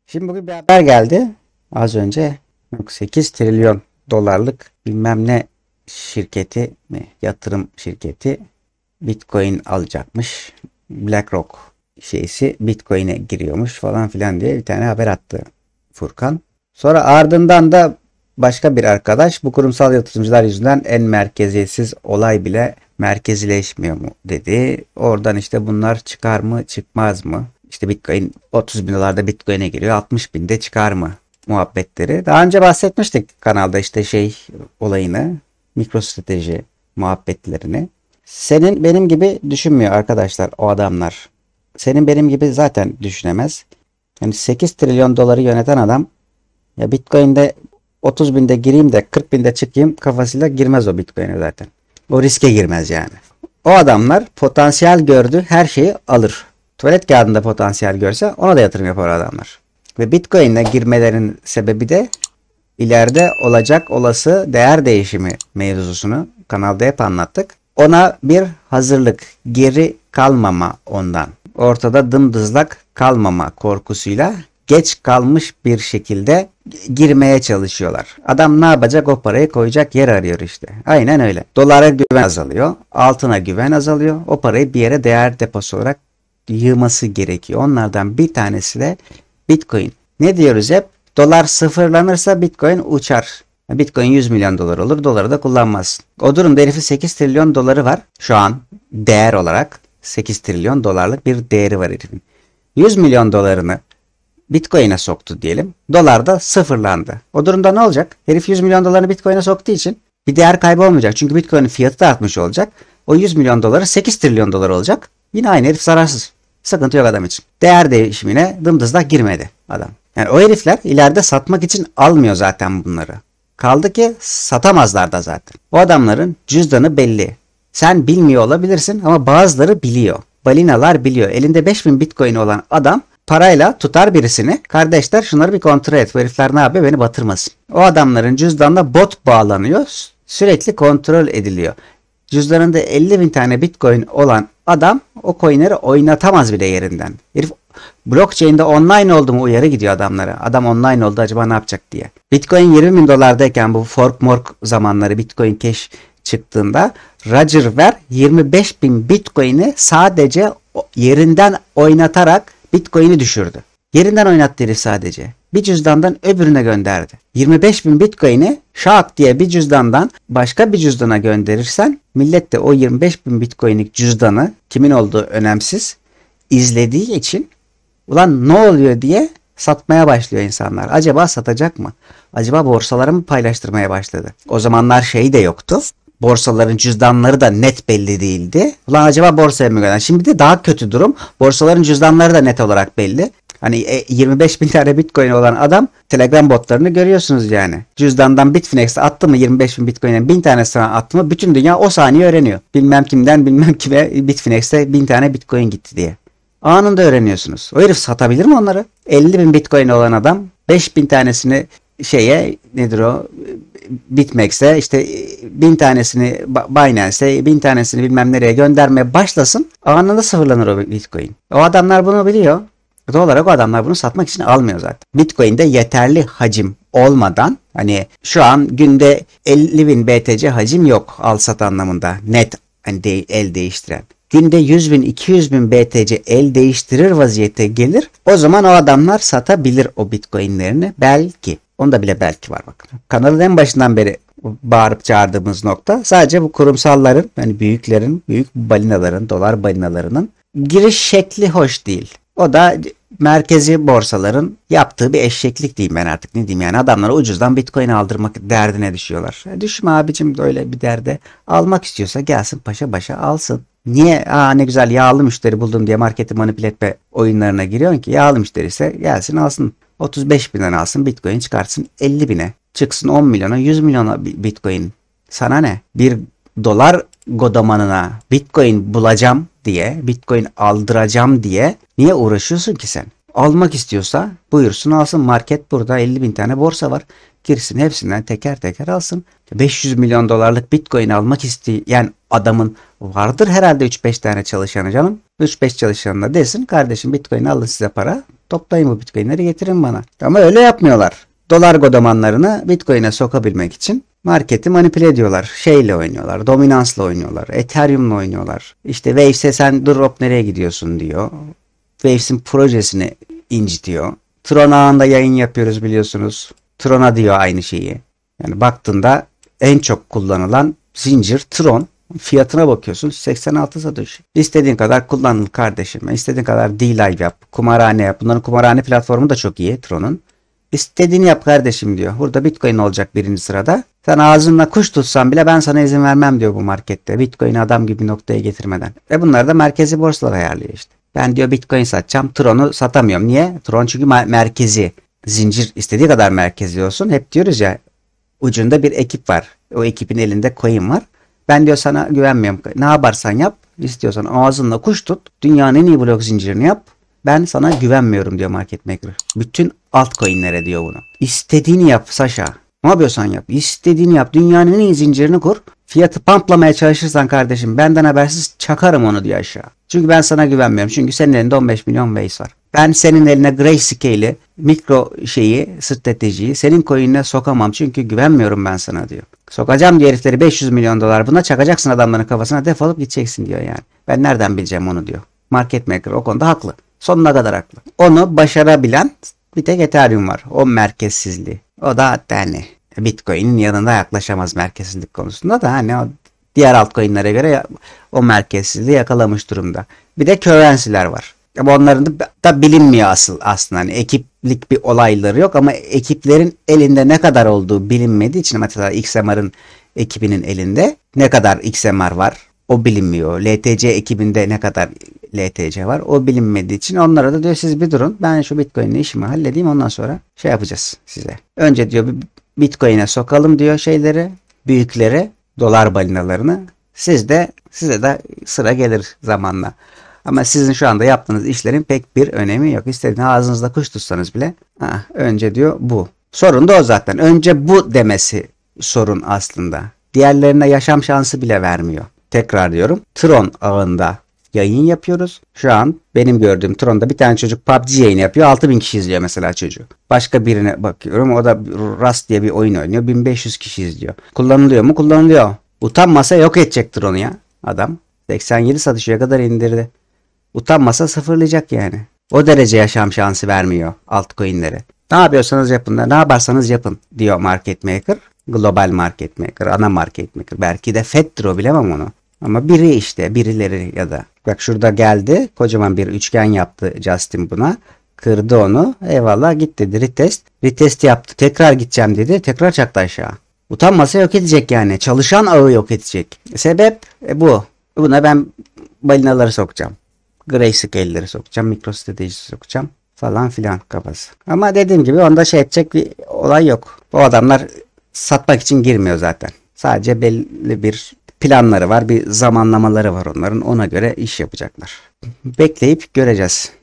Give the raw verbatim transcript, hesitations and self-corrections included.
Şimdi bugün bir haber geldi. Az önce sekiz trilyon dolarlık bilmem ne şirketi mi, yatırım şirketi Bitcoin alacakmış. BlackRock şeysi Bitcoin'e giriyormuş falan filan diye bir tane haber attı Furkan. Sonra ardından da başka bir arkadaş bu kurumsal yatırımcılar yüzünden en merkeziyetsiz olay bile merkezileşmiyor mu dedi. Oradan işte bunlar çıkar mı çıkmaz mı? İşte Bitcoin otuz bin dolarda Bitcoin'e giriyor, altmış binde çıkar mı muhabbetleri. Daha önce bahsetmiştik kanalda işte şey olayını, MicroStrateji muhabbetlerini. Senin benim gibi düşünmüyor arkadaşlar o adamlar. Senin benim gibi zaten düşünemez. Yani sekiz trilyon doları yöneten adam ya Bitcoin'de otuz binde gireyim de kırk binde çıkayım kafasıyla girmez o Bitcoin'e zaten. O riske girmez yani. O adamlar potansiyel gördü her şeyi alır. Tuvalet kağıdında potansiyel görse ona da yatırım yapar adamlar. Ve Bitcoin'e girmelerin sebebi de ileride olacak olası değer değişimi mevzusunu kanalda hep anlattık. Ona bir hazırlık, geri kalmama ondan. Ortada dımdızlak kalmama korkusuyla geç kalmış bir şekilde girmeye çalışıyorlar. Adam ne yapacak? O parayı koyacak yer arıyor işte. Aynen öyle. Dolara güven azalıyor. Altına güven azalıyor. O parayı bir yere değer deposu olarak yığması gerekiyor. Onlardan bir tanesi de Bitcoin. Ne diyoruz hep? Dolar sıfırlanırsa Bitcoin uçar. Bitcoin yüz milyon dolar olur. Doları da kullanmazsın. O durumda herifin sekiz trilyon doları var. Şu an değer olarak sekiz trilyon dolarlık bir değeri var herifin. yüz milyon dolarını Bitcoin'e soktu diyelim. Dolar da sıfırlandı. O durumda ne olacak? Herif yüz milyon dolarını Bitcoin'e soktuğu için bir değer kaybı olmayacak. Çünkü Bitcoin'in fiyatı da artmış olacak. O yüz milyon doları sekiz trilyon dolar olacak. Yine aynı herif zararsız. Sıkıntı yok adam için. Değer değişimine dımdızlak girmedi adam. Yani o herifler ileride satmak için almıyor zaten bunları. Kaldı ki satamazlar da zaten. O adamların cüzdanı belli. Sen bilmiyor olabilirsin ama bazıları biliyor. Balinalar biliyor. Elinde beş bin Bitcoin olan adam parayla tutar birisini. Kardeşler şunları bir kontrol et. Bu herifler ne yapıyor? Beni batırmasın. O adamların cüzdanına bot bağlanıyor. Sürekli kontrol ediliyor. Cüzdanında elli bin tane Bitcoin olan adam o coinleri oynatamaz bile yerinden. Herif blockchain'de online oldu mu uyarı gidiyor adamlara. Adam online oldu acaba ne yapacak diye. Bitcoin yirmi bin dolardayken bu fork mork zamanları Bitcoin Cash çıktığında Roger Ver yirmi beş bin Bitcoin'i sadece yerinden oynatarak Bitcoin'i düşürdü. Yerinden oynattı herif sadece. Bir cüzdandan öbürüne gönderdi. yirmi beş bin Bitcoin'i şak diye bir cüzdandan başka bir cüzdana gönderirsen millet de o yirmi beş bin Bitcoin'lik cüzdanı kimin olduğu önemsiz izlediği için ulan ne oluyor diye satmaya başlıyor insanlar. Acaba satacak mı? Acaba borsalara mı paylaştırmaya başladı? O zamanlar şey de yoktu. Borsaların cüzdanları da net belli değildi. Ulan acaba borsaya mı gönder? Şimdi de daha kötü durum. Borsaların cüzdanları da net olarak belli. Hani yirmi beş bin tane Bitcoin olan adam Telegram botlarını görüyorsunuz yani. Cüzdandan Bitfinex'e attı mı yirmi beş bin Bitcoin'e bin tanesine attı mı bütün dünya o saniye öğreniyor. Bilmem kimden bilmem kime Bitfinex'e bin tane Bitcoin gitti diye. Anında öğreniyorsunuz. O herif satabilir mi onları? elli bin Bitcoin olan adam beş bin tanesini şeye nedir o Bitmex'e işte bin tanesini Binance'e bin tanesini bilmem nereye göndermeye başlasın anında sıfırlanır o Bitcoin. O adamlar bunu biliyor. Doğal olarak o adamlar bunu satmak için almıyor zaten. Bitcoin'de yeterli hacim olmadan hani şu an günde elli bin B T C hacim yok al sat anlamında net hani de, el değiştiren. Günde yüz bin iki yüz bin B T C el değiştirir vaziyete gelir. O zaman o adamlar satabilir o Bitcoin'lerini belki. Onda bile belki var bakın. Kanalın en başından beri bağırıp çağırdığımız nokta sadece bu kurumsalların yani büyüklerin, büyük balinaların, dolar balinalarının giriş şekli hoş değil. O da merkezi borsaların yaptığı bir eşeklik diyeyim ben artık ne diyeyim yani adamlara ucuzdan Bitcoin aldırmak derdine düşüyorlar. Düşme abicim böyle bir derde almak istiyorsa gelsin paşa başa alsın. Niye aa ne güzel yağlı müşteri buldum diye marketi manipüle etme oyunlarına giriyorsun ki yağlı müşteri ise gelsin alsın otuz beş binden alsın Bitcoin çıkartsın elli bine çıksın on milyona yüz milyona Bitcoin sana ne bir dolar godamanına Bitcoin bulacağım diye Bitcoin aldıracağım diye niye uğraşıyorsun ki sen? Almak istiyorsa buyursun alsın market burada elli bin tane borsa var. girsin hepsinden teker teker alsın. beş yüz milyon dolarlık Bitcoin almak isteyen adamın vardır herhalde üç beş tane çalışanı canım. üç beş çalışanına desin kardeşim Bitcoin alın size para. Toplayın bu Bitcoin'leri getirin bana. Ama öyle yapmıyorlar. Dolar godamanlarını Bitcoin'e sokabilmek için marketi manipüle ediyorlar. Şeyle oynuyorlar. Dominansla oynuyorlar. Ethereum'la oynuyorlar. İşte Waves'e sen dur hop nereye gidiyorsun diyor. Waves'in projesini incitiyor. Tron ağında yayın yapıyoruz biliyorsunuz. Tron'a diyor aynı şeyi. Yani baktığında en çok kullanılan zincir Tron. Fiyatına bakıyorsun seksen altı satış. İstediğin kadar kullanıl kardeşim. İstediğin kadar D-Live yap. Kumarhane yap. Bunların kumarhane platformu da çok iyi Tron'un. İstediğini yap kardeşim diyor. Burada Bitcoin olacak birinci sırada. Sen ağzınla kuş tutsan bile ben sana izin vermem diyor bu markette. Bitcoin'i adam gibi noktaya getirmeden. Ve bunları da merkezi borsalar ayarlıyor işte. Ben diyor Bitcoin satacağım. Tron'u satamıyorum. Niye? Tron çünkü merkezi. Zincir istediği kadar merkezi olsun. Hep diyoruz ya ucunda bir ekip var. O ekibin elinde coin var. Ben diyor sana güvenmiyorum. Ne yaparsan yap. İstiyorsan ağzınla kuş tut. Dünyanın en iyi blok zincirini yap. Ben sana güvenmiyorum diyor market maker. Bütün altcoin'lere diyor bunu. İstediğini yap Sasha. Ne yapıyorsan yap. İstediğini yap. Dünyanın en iyi zincirini kur. Fiyatı pamplamaya çalışırsan kardeşim benden habersiz çakarım onu diyor aşağı. Çünkü ben sana güvenmiyorum. Çünkü senin elinde on beş milyon base var. Ben senin eline grayscale'i, mikro şeyi, stratejiyi senin coin'ine sokamam. Çünkü güvenmiyorum ben sana diyor. Sokacağım diyor herifleri beş yüz milyon dolar buna çakacaksın adamların kafasına defolup gideceksin diyor yani. Ben nereden bileceğim onu diyor. Market maker o konuda haklı. Sonuna kadar haklı. Onu başarabilen bir tek Ethereum var. O merkezsizliği. O da hatta hani Bitcoin'in yanında yaklaşamaz merkezsizlik konusunda da hani o diğer altcoin'lere göre o merkezsizliği yakalamış durumda. Bir de currency'ler var. Ama onların da, da bilinmiyor asıl aslında. Hani ekiplik bir olayları yok ama ekiplerin elinde ne kadar olduğu bilinmediği için mesela X M R'ın ekibinin elinde ne kadar X M R var o bilinmiyor. L T C ekibinde ne kadar L T C var o bilinmediği için onlara da diyor siz bir durun ben şu Bitcoin'le işimi halledeyim ondan sonra şey yapacağız size. Önce diyor Bitcoin'e sokalım diyor şeyleri büyükleri dolar balinalarını siz de size de sıra gelir zamanla. Ama sizin şu anda yaptığınız işlerin pek bir önemi yok. İstediğiniz ağzınızda kuş tutsanız bile ha, önce diyor bu. Sorun da o zaten. Önce bu demesi sorun aslında. Diğerlerine yaşam şansı bile vermiyor. Tekrar diyorum. Tron ağında yayın yapıyoruz. Şu an benim gördüğüm Tron'da bir tane çocuk P U B G yayını yapıyor. altı bin kişi izliyor mesela çocuğu. Başka birine bakıyorum. O da Rust diye bir oyun oynuyor. bin beş yüz kişi izliyor. Kullanılıyor mu? Kullanılıyor. Utanmasa yok edecek Tron'u ya adam. seksen yedi satışa kadar indirdi. Utanmasa sıfırlayacak yani. O derece yaşam şansı vermiyor altcoin'lere. Ne yapıyorsanız yapın da ne yaparsanız yapın diyor market maker. Global market maker, ana market maker. Belki de Fed'dir o bilemem onu. Ama biri işte birileri ya da. Bak şurada geldi kocaman bir üçgen yaptı Justin buna. Kırdı onu. Eyvallah git dedi retest. Retest yaptı. Tekrar gideceğim dedi. Tekrar çaktı aşağı. Utanmasa yok edecek yani. Çalışan ağı yok edecek. Sebep e, bu. Buna ben balinaları sokacağım. Grayscale'leri sokacağım. MicroStrategy'si sokacağım. Falan filan kafası. Ama dediğim gibi onda şey edecek bir olay yok. Bu adamlar satmak için girmiyor zaten. Sadece belli bir planları var. Bir zamanlamaları var onların. Ona göre iş yapacaklar. Bekleyip göreceğiz.